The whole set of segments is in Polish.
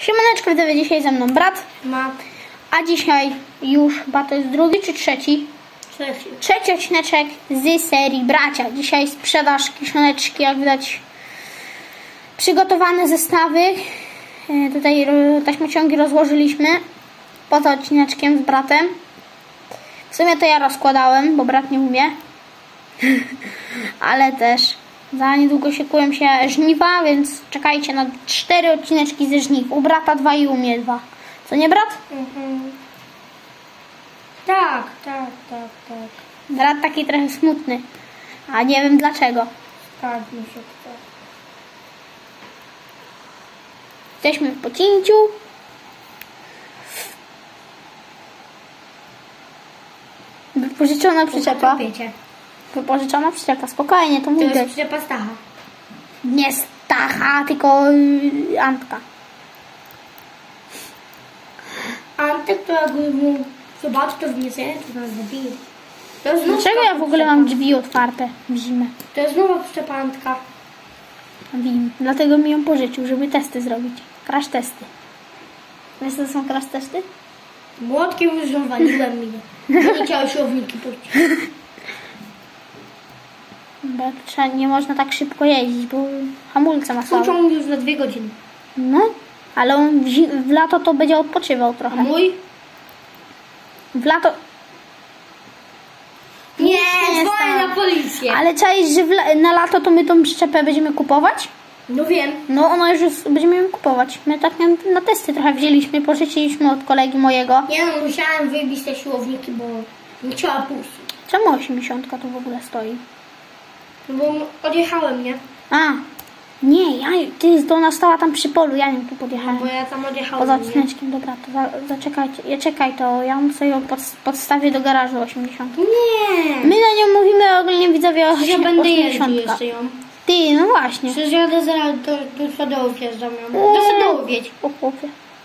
Siemaneczko, widzowie, dzisiaj ze mną brat. Ma. A dzisiaj już chyba to jest drugi czy trzeci? Trzeci odcineczek z serii Bracia. Dzisiaj sprzedaż kiszoneczki, jak widać przygotowane zestawy. Tutaj taśmociągi rozłożyliśmy poza odcineczkiem z bratem. W sumie to ja rozkładałem, bo brat nie umie. Ale też za niedługo szykują się żniwa, więc czekajcie na 4 odcineczki ze żniw. U brata 2 i u mnie 2. Co nie, brat? Tak. Brat taki trochę smutny, a nie wiem dlaczego. Tak, mi się chce. Jesteśmy w Pocięciu. Wypożyczona przyczepa. Wiecie. Wypożyczona przyczepa, spokojnie, to To mówię. jest przyczepa Stacha. Nie Stacha, tylko Antka. Antek to jak mu zobaczy, to wniesie, to nas zabije. To jest znów Dlaczego ja w ogóle mam drzwi otwarte w zimę? To jest nowa przyczepa Antka. Wiem. Dlatego mi ją pożyczył, żeby testy zrobić. Crash testy. Wiesz, co to są crash testy? Młotkiem już ją waliłem mnie. Nie chciały siłowniki puścić. Bo nie można tak szybko jeździć, bo hamulce ma słabe. Puszczą już na 2 godziny. No, ale on w lato to będzie odpoczywał A trochę. mój? W lato... Nie, Nie dzwonię jest na policję. Ale czaisz, że na lato to my tą przyczepę będziemy kupować? No wiem. No, ona już będziemy ją kupować. My tak na testy trochę wzięliśmy, pożyczyliśmy od kolegi mojego. Nie no, musiałem wybić te siłowniki, bo nie chciała puścić. Czemu 80 to w ogóle stoi? No bo odjechałem, nie? A, nie, to ona stała tam przy polu, ja nią tu podjechałem. Bo ja tam odjechałem, Poza nie? odcineczkiem, dobra, to zaczekajcie. Czekaj, to ja sobie ją podstawię do garażu 80. Nie. My na nią mówimy ogólnie, widzowie, o Ja będę jeździł 80. jeszcze ją. Ty, no właśnie. Przecież jadę zaraz do Sadołów wjeżdżam ją. Do Sadołów jedź. O chłopie.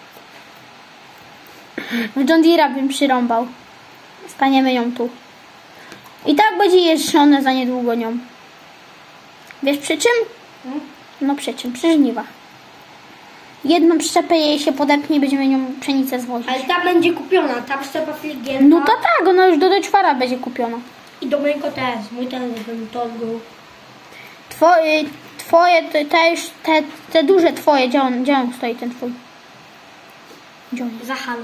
W John Deere'a bym przyrąbał. Staniemy ją tu. I tak będzie jeżdżone za niedługo nią. Wiesz przy czym? No przy czym? Przy żniwach. Jedną przyczepę jej się podepnie i będziemy nią pszenicę zwozić. Ale ta będzie kupiona, ta przyczepa filigienna. No to tak, ona już do Deutschfara będzie kupiona. I do mojego też. Mój też bym to odbył. Twoje, te duże twoje, gdzie on stoi, ten twój? Gdzie on jest? Za halą.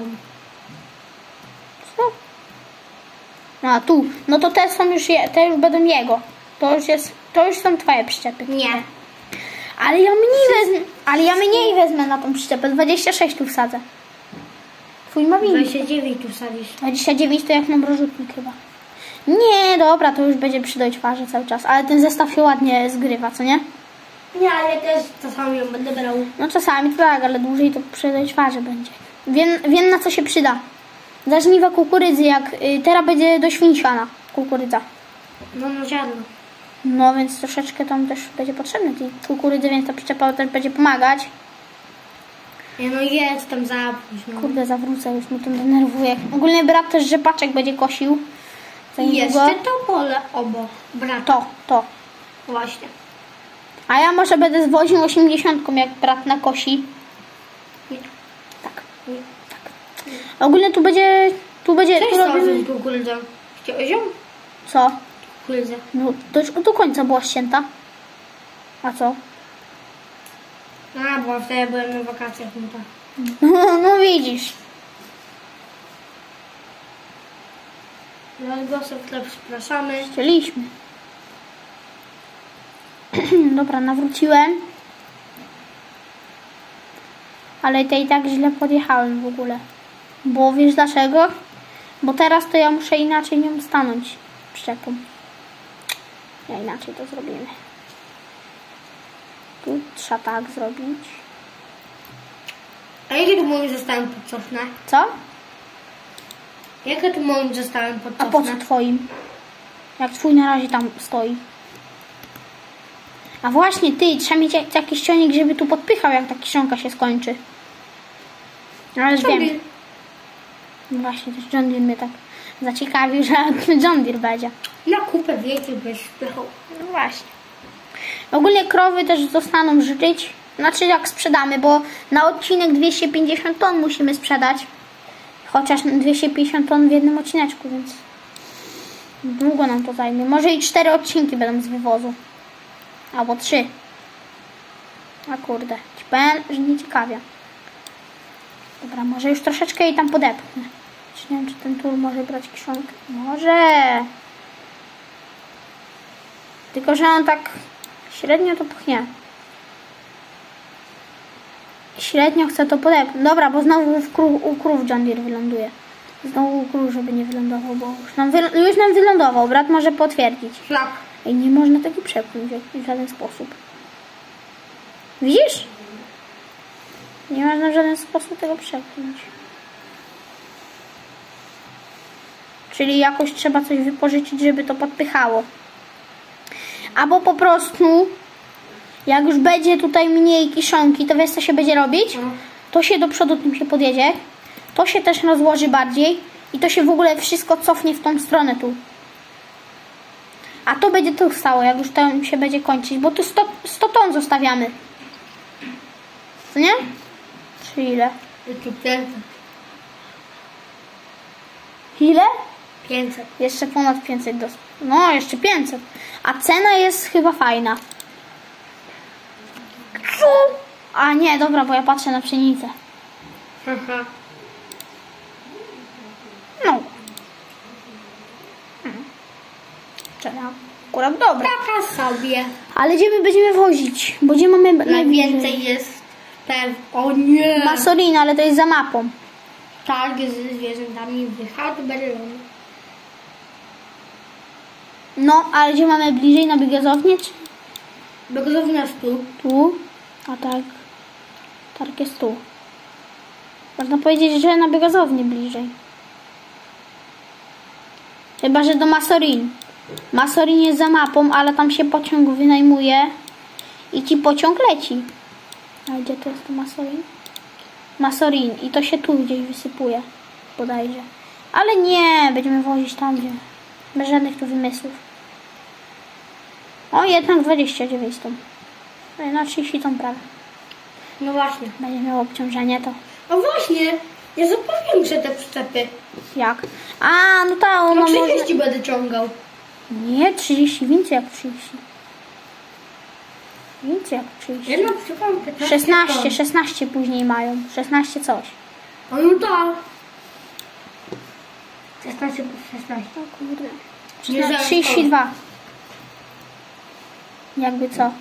Co? A, tu. No to te są już, te już będą jego. To już są twoje przyczepy. Nie. Ale ja mniej wezmę na tą przyczepę. 26 tu wsadzę. Twój ma winny. 29 tu sadzisz. 29 to jak mam rozrzutnik chyba. Nie, dobra, to już będzie przy Deutschfarze cały czas. Ale ten zestaw się ładnie zgrywa, co nie? Nie, ale też czasami ją będę brał. No czasami to tak, ale dłużej to przy Deutschfarze będzie. Wiem na co się przyda. Za żniwa kukurydzy, jak teraz będzie do świńsiana kukurydza. No ziarno. No więc troszeczkę tam też będzie potrzebne tej kukurydzy, więc ta przyczepa też będzie pomagać. Ja no jedź tam zapuść. No. Kurde, zawrócę, już mnie to denerwuje. Ogólnie brat też rzepaczek będzie kosił. Za I niedługo. jeszcze to pole obok. Brata. To. Właśnie. A ja może będę zwoził 80, jak brat nakosi. Nie. Tak. Ogólnie tu będzie... Tu Cześć, robimy... co kukurydzę? Chciałeś ją? Co? Kukurydzę. No do końca była ścięta. A co? A, bo wtedy byłem na wakacjach. No tak. No widzisz. Głosów chleb przepraszamy. Chcieliśmy. Dobra, nawróciłem. Ale to i tak źle podjechałem w ogóle. Bo wiesz dlaczego? Bo teraz to ja muszę inaczej nią stanąć przyczepą. Ja inaczej to zrobimy. Tu trzeba tak zrobić. A jakie tu moim zestawem podcofnę? Co? Jakie tu moim zestawem A podcofnę? po co twoim? Jak twój na razie tam stoi. A właśnie ty, trzeba mieć jakiś ciągnik, żeby tu podpychał, jak ta kiszonka się skończy. Ale już wiem. No właśnie, też John Deere mnie tak zaciekawił, że John Deere będzie. Na kupę wiecie, byś wpychał. No właśnie. Ogólnie krowy też zostaną życzyć. Znaczy jak sprzedamy, bo na odcinek 250 ton musimy sprzedać. Chociaż 250 ton w jednym odcineczku, więc długo nam to zajmie. Może i 4 odcinki będą z wywozu. Albo 3. A kurde, ci powiem, że nie ciekawie. Dobra, może już troszeczkę jej tam podepnę. Nie wiem, czy ten tool może brać kiszonkę. Może. Tylko, że on tak średnio to pchnie. Średnio chcę to podepnąć. Dobra, bo znowu u krów John Deere wyląduje. Znowu u krów, żeby nie wylądował, bo już nam wylądował. Brat może potwierdzić. Tak. I nie można tego przepchnąć w żaden sposób. Widzisz? Nie można w żaden sposób tego przepchnąć. Czyli jakoś trzeba coś wypożyczyć, żeby to podpychało. Albo po prostu, jak już będzie tutaj mniej kiszonki, to wiesz co się będzie robić? To się do przodu tym się podjedzie. To się też rozłoży bardziej. I to się w ogóle wszystko cofnie w tą stronę tu. A to będzie tu stało, jak już to się będzie kończyć. Bo tu 100 ton zostawiamy. Co nie? Czy ile? Jeszcze 500. Ile? 500. Jeszcze ponad 500. No, jeszcze 500. A cena jest chyba fajna. Co? A nie, dobra, bo ja patrzę na pszenicę. Haha. No. Czyli akurat dobra. Taka sobie. Ale gdzie my będziemy wozić? Bo gdzie mamy Najwięcej jest o nie! Masorina, ale to jest za mapą. Targ ze zwierzętami w Hartberlin. No, ale gdzie mamy bliżej na biogazownię? Czy Biogazownia jest tu. tu? A tak. Targ jest tu. Można powiedzieć, że na biogazownię bliżej. Chyba, że do Masorin. Masorin jest za mapą, ale tam się pociąg wynajmuje i ci pociąg leci. A gdzie to jest to Masorin? Masorin. I to się tu gdzieś wysypuje. Bodajże. Ale nie, będziemy wozić tam, gdzie. Bez żadnych tu wymysłów. O, jednak 29 ton. No 30 ton prawie. No właśnie. Będzie miało obciążenie to. A właśnie, ja powiększę te przyczepy. Jak? A, no ta ona No może... 30 będę ciągał. Nie, 30, więcej jak 30. Więcej jak 30. Ja na przykład 15 ton. 16 później mają. 16 coś. A no tak. 16 plus 16. O kurde. Nie zaraz 32. Jakby co.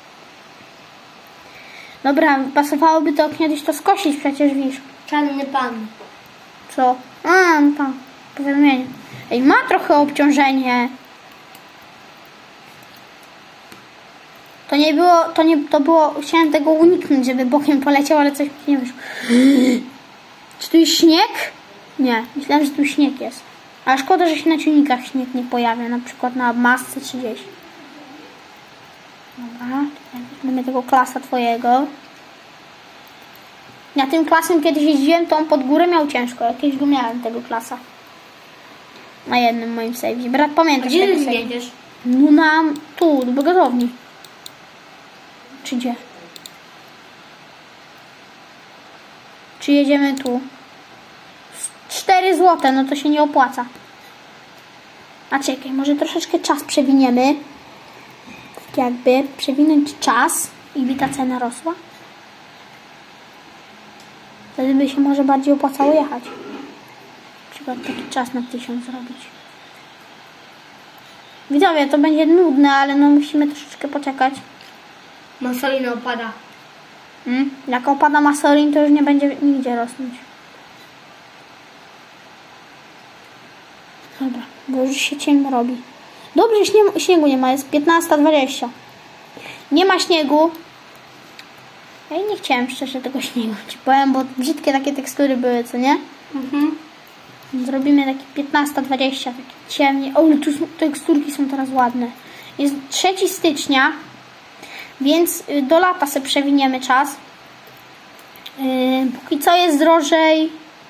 Dobra, pasowałoby to kiedyś to skosić, przecież wiesz. Czarny pan. Co? A, no tam. Powiadomienie. Ej, ma trochę obciążenie. To było, chciałem tego uniknąć, żeby bokiem poleciał, ale coś mi nie wyszło. Czy tu jest śnieg? Nie, myślałem, że tu śnieg jest. Ale szkoda, że się na ciągnikach śnieg nie pojawia, na przykład na masce czy gdzieś. Dobra, mamy tego klasa twojego. Ja tym klasem kiedyś jeździłem, to on pod górę miał ciężko. Ja kiedyś go miałem, tego klasa. Na jednym moim save'ie. Brat, pamiętasz Gdzie tego ty save'a? jedziesz? No tu, do biogazowni. Czy gdzie? Czy jedziemy tu? 4 złote, no to się nie opłaca. A czekaj, może troszeczkę czas przewiniemy. Tak jakby przewinąć czas i by ta cena rosła. Wtedy by się może bardziej opłacało jechać. Trzeba taki czas na 1000 zrobić. Widzowie, to będzie nudne, ale no musimy troszeczkę poczekać. Masolina opada. Jak opada masorin, to już nie będzie nigdzie rosnąć. Dobra, bo już się ciemno robi. Dobrze, śniegu nie ma, jest 15:20. Nie ma śniegu. Ja nie chciałem szczerze tego śniegu, ci powiem, bo brzydkie takie tekstury były, co nie? Zrobimy takie 15:20, takie ciemnie. O, ale tu teksturki są teraz ładne. Jest 3 stycznia, więc do lata sobie przewiniemy czas. Póki co jest drożej.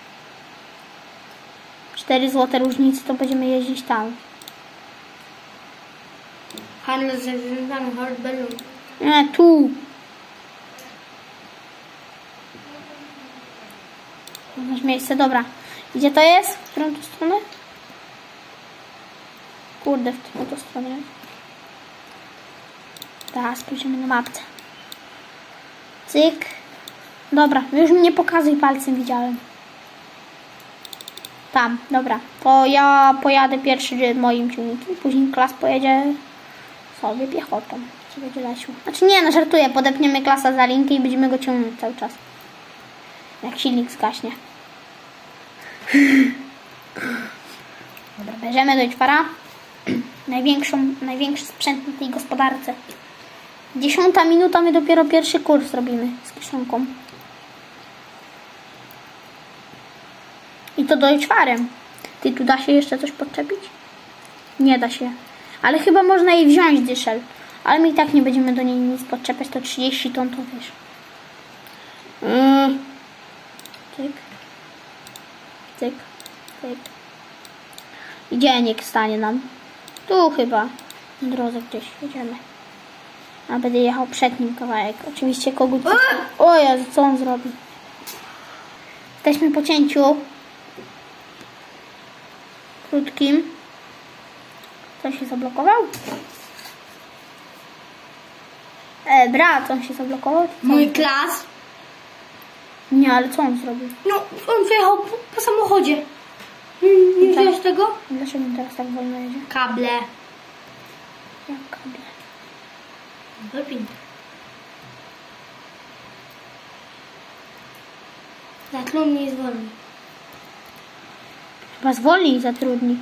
4 złote różnicy, to będziemy jeździć tam. Handel ze zwierzętami Hartberlin. Nie, tu. Masz miejsce, dobra. Gdzie to jest? W którą to stronę? Kurde, w którą to stronę jest? Teraz spojrzymy na mapce. Cyk. Dobra, już mnie pokazuj palcem, widziałem. Tam, dobra. To ja pojadę pierwszy moim ciągnikiem, później Klas pojedzie sobie piechotą. Co będzie lecił. Znaczy nie, no żartuję, podepniemy Klasa za linkę i będziemy go ciągnąć cały czas. Jak silnik zgaśnie. Dobra, bierzemy do Czwara. Największy sprzęt na tej gospodarce. 10 minuta, my dopiero pierwszy kurs robimy z kieszonką. I to Deutschwarem. Ty, tu da się jeszcze coś podczepić? Nie da się. Ale chyba można jej wziąć, dyszel. Ale my i tak nie będziemy do niej nic podczepiać. To 30 ton, to wiesz. Cyk. Cyk. Cyk. I dziennik stanie nam. Tu chyba. W drodze gdzieś jedziemy. A będę jechał przed nim kawałek. Oczywiście kogut... O Jezu, co on zrobi? Jesteśmy po cięciu. Krótkim. Co się zablokował? Brat, on się zablokował? Mój Klas. Nie, ale co on zrobił? No, on wyjechał po samochodzie. Nie widziałeś tego? Dlaczego on teraz tak wolno jedzie? Kable. Jak kable? Wypin. Zatrudnij i zwolnij. Chyba zwolni i zatrudni.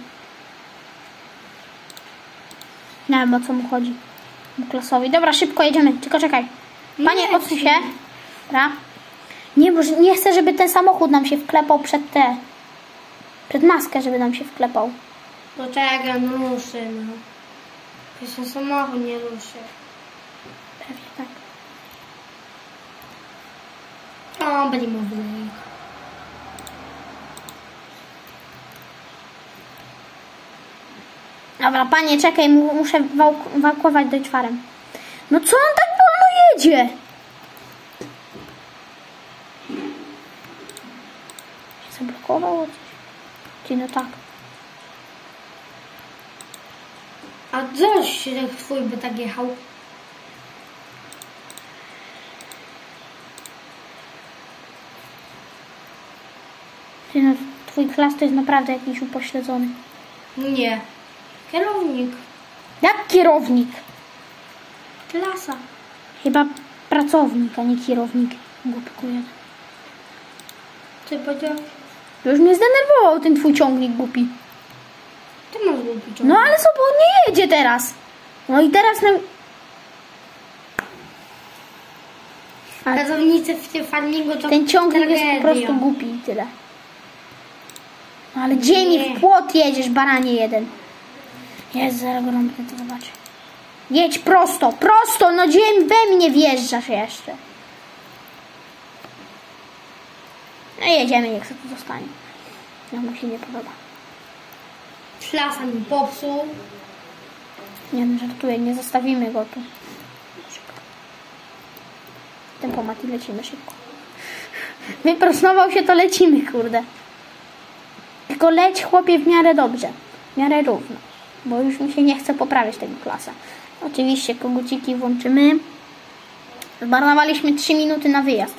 Nie wiem, o co mu chodzi. Klasowi. Dobra, szybko jedziemy. Tylko czekaj. Panie, odsuń się. Dobra. Nie, bo nie chcę, żeby ten samochód nam się wklepał przed maskę, żeby nam się wklepał. To czekaj, no ruszy, no. Przecież samochód nie ruszy. Pewnie tak. O, będzie mógł wyjechać. Dobra, panie, czekaj, muszę wałkować Deutschwarem. No co on tak wolno jedzie? Się zablokowało coś? Czy no tak. A co się tak twój by tak jechał? Ty no, twój Klas to jest naprawdę jakiś upośledzony. Nie. Kierownik. Jak kierownik? Klasa. Chyba pracownik, a nie kierownik. Głupku jeden. Ty powiedział? Już mnie zdenerwował ten twój ciągnik głupi. Ty masz głupi ciągnik. No ale co, bo on nie jedzie teraz. No i teraz nam... Pracownicy w tym farmingu to Ten ciągnik jest po tragedia. prostu głupi i tyle. No ale gdzie mi w płot jedziesz, baranie jeden? Jest, zaraz go rąbnę, to zobaczę. Jedź prosto, prosto, no gdzie we mnie wjeżdżasz jeszcze? No jedziemy, niech sobie tu zostanie. Ja mu się nie podoba. Klasa mi popsuł. Nie no, żartuję, nie zostawimy go tu. Tempomat i lecimy szybko. Wyprostował się, to lecimy, kurde. Tylko leć, chłopie, w miarę dobrze. W miarę równo. Bo już mi się nie chce poprawiać tego Klasa. Oczywiście koguciki włączymy. Zmarnowaliśmy 3 minuty na wyjazd.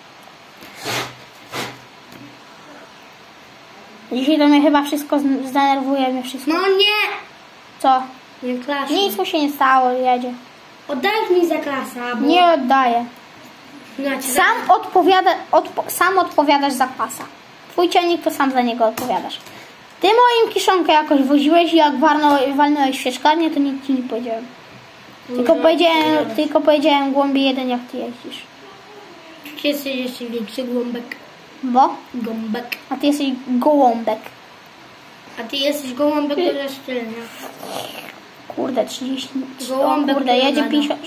Dzisiaj to mnie chyba wszystko zdenerwuje. Mnie wszystko. No nie! Co? Nie klasa. Nic mu się nie stało, jedzie. Oddaj mi za klasa, bo... Nie oddaję. Ja ci Sam odpowiadasz za Klasa. Twój ciągnik to sam za niego odpowiadasz. Ty moim kiszonkę jakoś woziłeś i jak walnąłeś w świeczkarnię, to nic ci nie powiedziałem. Tylko powiedziałem głąbie jeden, jak ty jeździsz. Ty jesteś jeszcze większy głąbek. Bo? Gąbek. A ty jesteś gołąbek. A ty jesteś gołąbek do zaszczelenia. Kurde, 30. Gołąbek Kurde, to jedzie gada. 50.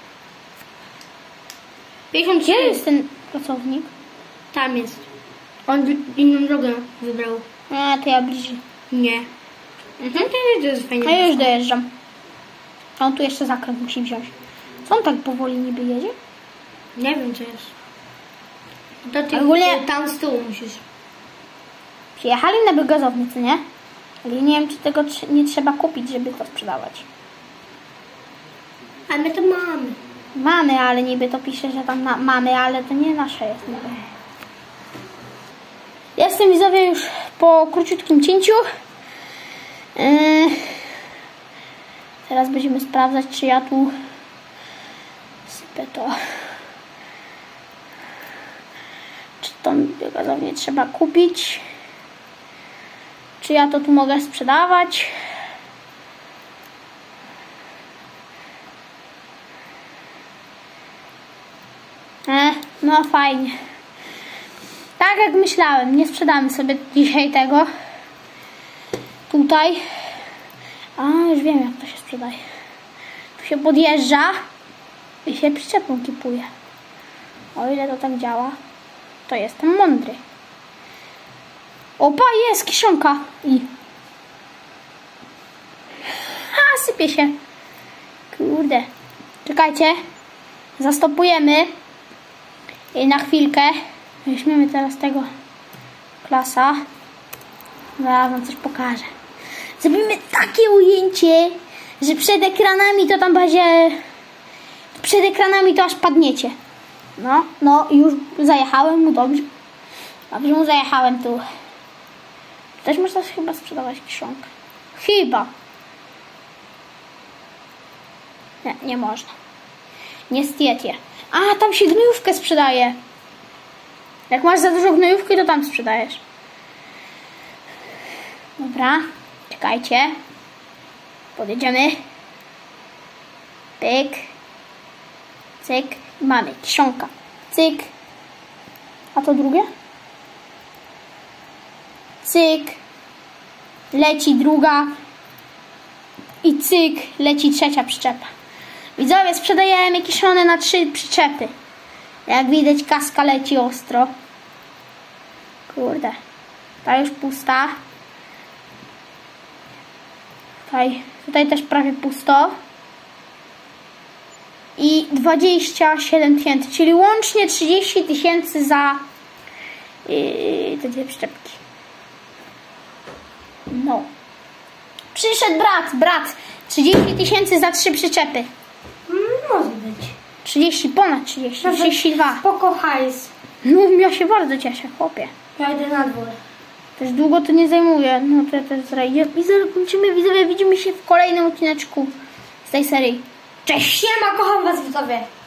53. Gdzie jest ten pracownik? Tam jest. On inną drogę wybrał. A, to ja bliżej. Nie. To jest fajnie. A ja już dojeżdżam. A on tu jeszcze zakręt musi wziąć. Co on tak powoli niby jedzie? Nie wiem co jest. To ty Ogólnie- tam z tyłu musisz. Przyjechali na biogazownię, co nie? Ale nie wiem, czy tego nie trzeba kupić, żeby to sprzedawać. A my to mamy. Mamy, ale niby to pisze, że tam mamy, ale to nie nasze jest. Niby. Jestem, widzowie, już po króciutkim cięciu. Teraz będziemy sprawdzać, czy ja tu sypę to. Czy tą biogazownię trzeba kupić. Czy ja to tu mogę sprzedawać. No fajnie. Tak jak myślałem, nie sprzedamy sobie dzisiaj tego. Tutaj. A, już wiem, jak to się sprzedaje. Tu się podjeżdża i się przyczepą kipuje. O ile to tak działa, to jestem mądry. Opa, jest kiszonka. I sypie się. Kurde. Czekajcie. Zastopujemy. I na chwilkę. Weźmiemy teraz tego klasa. Zaraz wam coś pokażę. Zrobimy takie ujęcie, że przed ekranami to tam będzie... Przed ekranami to aż padniecie. No, już zajechałem mu dobrze. Dobrze mu zajechałem tu. Też można chyba sprzedawać kiszonkę. Chyba. Nie można. Niestety. A, tam się gnojówkę sprzedaje. Jak masz za dużo gnojówki, to tam sprzedajesz. Dobra. Czekajcie. Podjedziemy. Pyk. Cyk. Mamy kiszonka. Cyk. A to drugie? Cyk. Leci druga. I cyk. Leci trzecia przyczepa. Widzowie, sprzedajemy kiszone na 3 przyczepy. Jak widać, kaska leci ostro. Kurde. Ta już pusta. Tutaj też prawie pusto. I 27 000, czyli łącznie 30 000 za te 2 przyczepki. No. Przyszedł brat. 30 000 za 3 przyczepy. Może być. 30, ponad 30, 32. Spoko hajs. No, ja się bardzo cieszę, chłopie. Ja idę na dwór. Też długo to nie zajmuje. No to ja też zrejdę. I zaraz kończymy, widzowie, widzimy się w kolejnym odcineczku z tej serii. Cześć! Siema, kocham was, widzowie.